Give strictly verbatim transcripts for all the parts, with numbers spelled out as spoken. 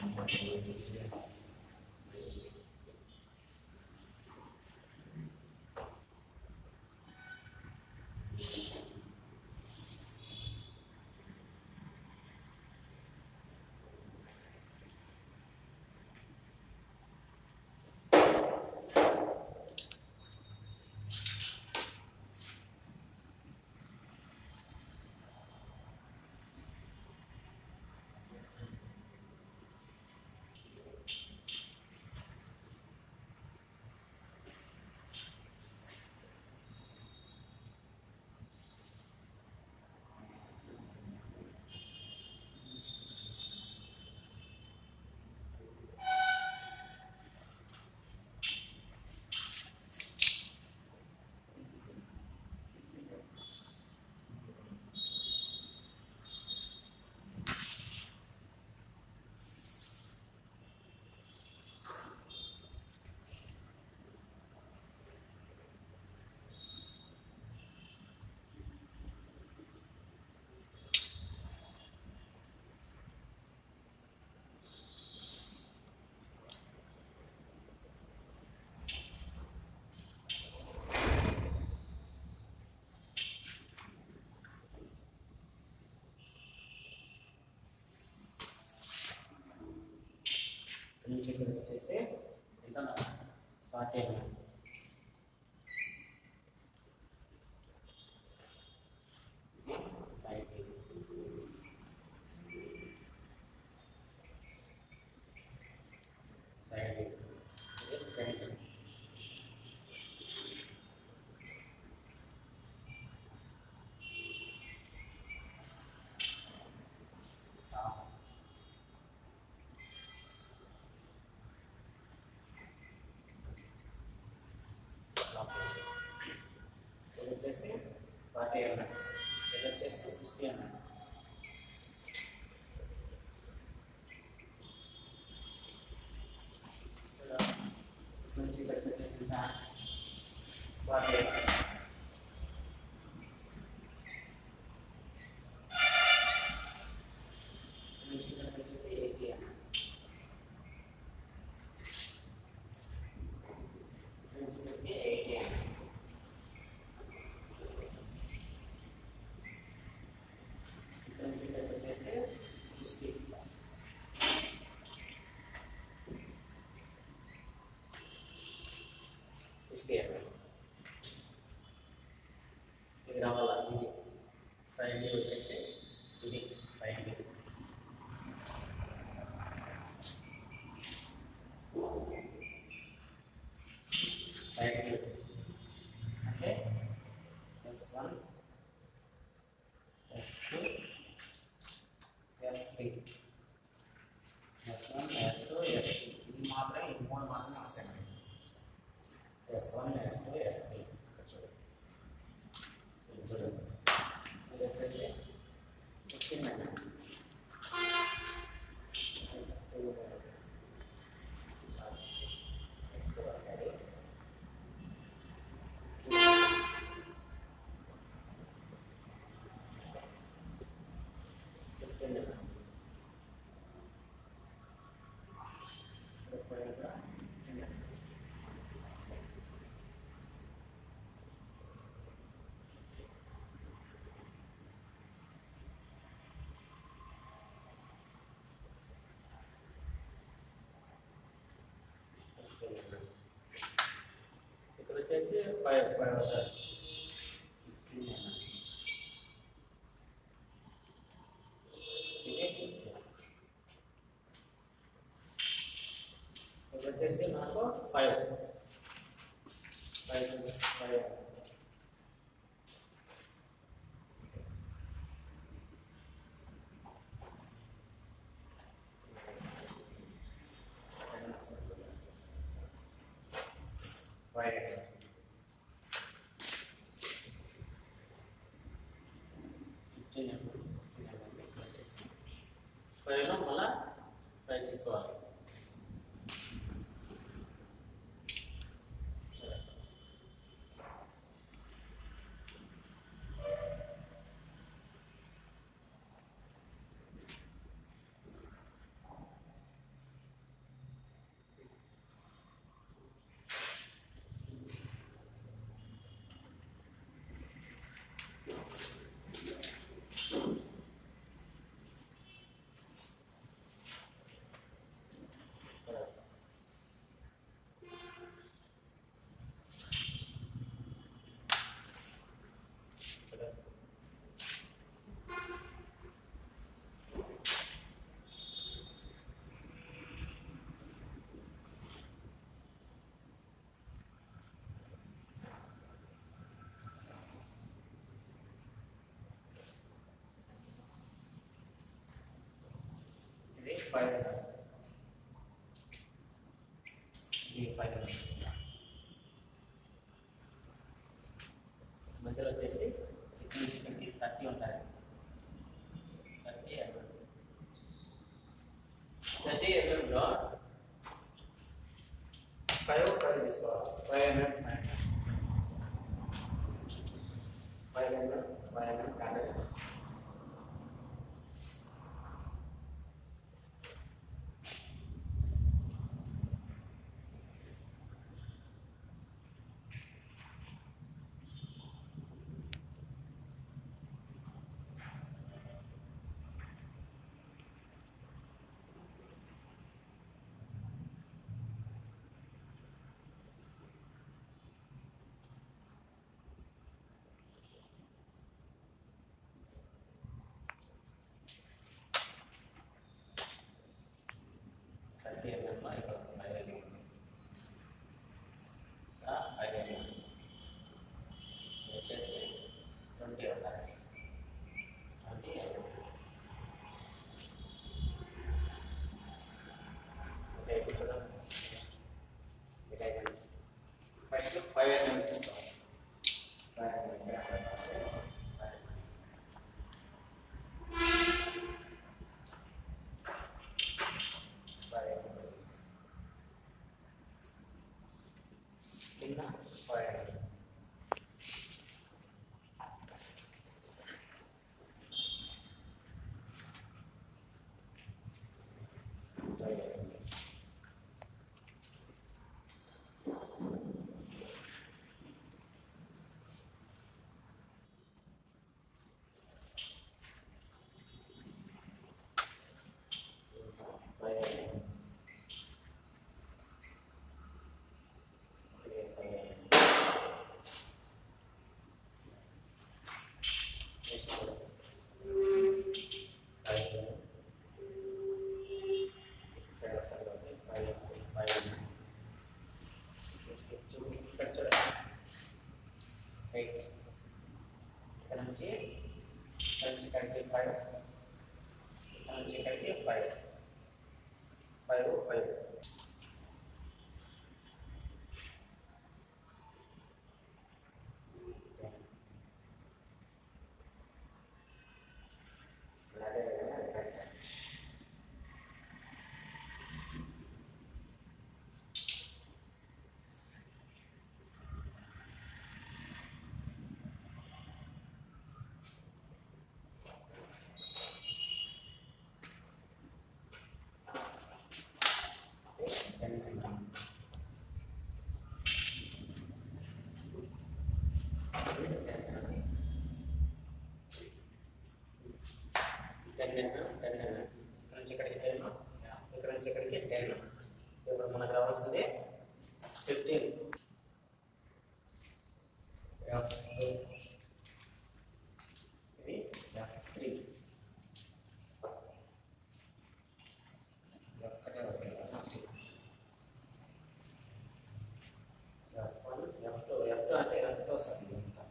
నుంచి ఇక్కడికి వచ్చేసి ఎంత forty mm side side front వచ్చేసి ఫార్టీ ఎంఎం ఇది వచ్చేసి సిక్స్టీ ఎంఎం నుంచి ఇక్కడికి వచ్చేసి ఫార్టీ నుంచి ఇక్కడికి వచ్చేసి ఎయిటీ ఎంఎం నుంచి ఇక్కడికి ఎయిటీ ఎంఎం ఇది రావాలా ఇది సైడ్ వ్యూ వచ్చేసి ఇది సైడ్ వ్యూ సైడ్ వ్యూ అంటే S one S two S three S one S two S three ఇది మాత్రమే ఈ మూడు మాత్రమే వస్తాయి S one S two S three చూడండి ఇది వచ్చేసి ఫిఫ్టీన్ ఎంఎం ఫిఫ్టీన్ ఎంఎం ఇక్కడ వచ్చేసి ఫైవ్ ఫైవ్ సార్ ఇక్కడ వచ్చేసి మనకు five five five Right. fifteen mm, fifteen mm వచ్చేసి ఫైవ్ మళ్ళా ఫ్రై తీసుకోవాలి. ఫైవ్ డి ఫైవ్ మధ్యలో వచ్చేసి ఇక్కడ నుంచి ఇక్కడికి థర్టీ ఉంటాయి. థర్టీ ఎంఎం థర్టీ ఎంఎంలో ఫైవ్ ఫైవ్ తీసుకోవాలి. Five mm five mm five mm candles thirty ఎంఎంలో ఇక్కడ ఫైవ్ ఎంఎం ఫైవ్ ఎంఎం వచ్చేసి ట్వంటీ ఉంటాయి. ట్వంటీ ఎంఎం ఓకే చూడండి. ఫస్ట్ ఫైవ్ ఎంఎం తీసుకోవాలి. ఫైవ్ ఎంఎం కింద ఫైవ్ ఎంఎం ఇక్కడ నుంచి ఇక్కడ నుంచి ఇక్కడికి ఫైవ్ ఇక్కడ నుంచి ఇక్కడికి ఫైవ్ ఫైవ్ ఫైవ్ ఇక్కడ నుంచి ఇక్కడికి టెన్ ఇక్కడ నుంచి ఇక్కడికి టెన్. ఇప్పుడు మనకు రావాల్సింది ఫిఫ్టీన్. ఎఫ్ ఇది ఎఫ్ త్రీ ఒక్కటే వస్తుంది. F one F two F two అంటే ఎంత వస్తుంది?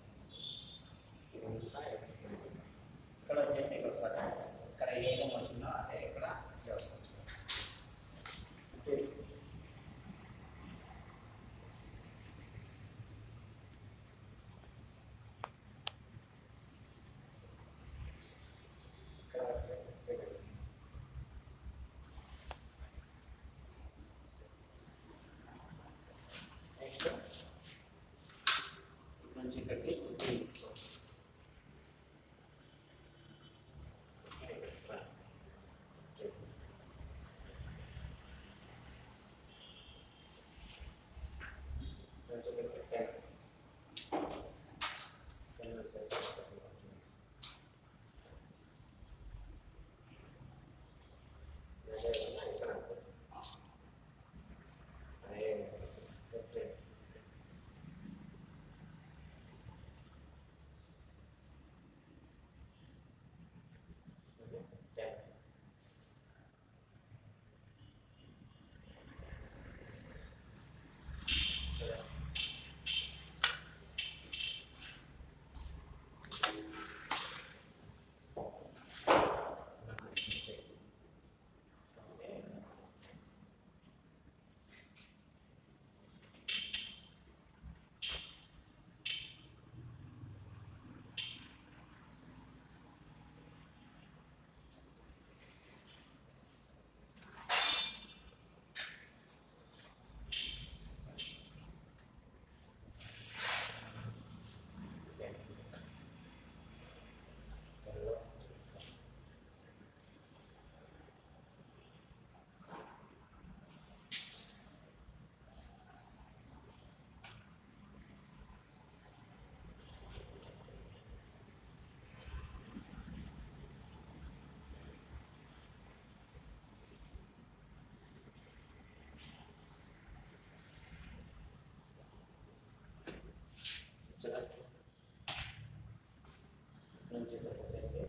ఇదంతా ఇక్కడ వచ్చేసి ఇక్కడ వస్తుంది. ఇక్కడ ఏం వచ్చిందో అదే ఇక్కడ వ్యవస్థ వచ్చింది. నుంచి ఇక్కడికి వచ్చేసి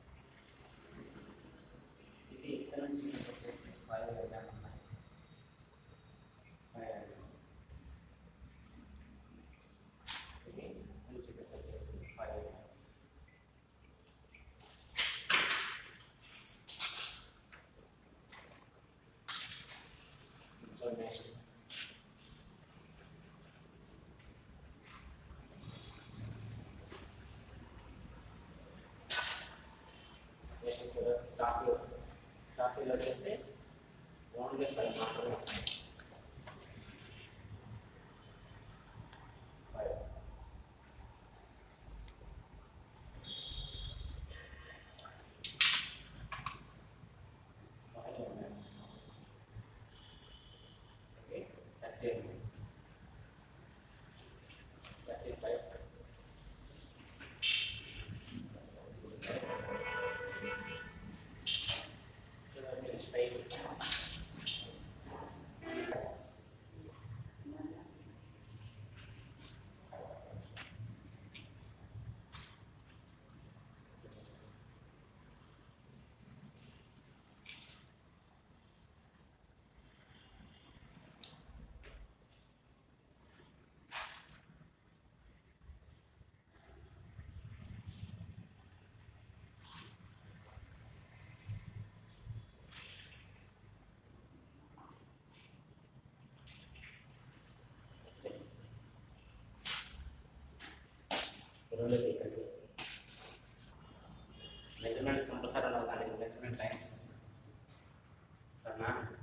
ఇది ఇక్కడ నుంచి ఇక్కడికి వచ్చేసి ఫైవ్ ఎంఎం ఉన్నాయి. ఫైవ్ ఎంఎం ఇది నుంచి ఇక్కడికి వచ్చేసి five mm. So next next టాప్లో టాప్లో వచ్చేసి ఓన్లీ ఫైవ్ మాత్రమే వస్తాయి. ఫైవ్ ఫైవ్ ఉన్నాయి. Okay thirty thirty five measurements compulsory ఉండాలి. మెజర్మెంట్ లైన్స్ సరేనా?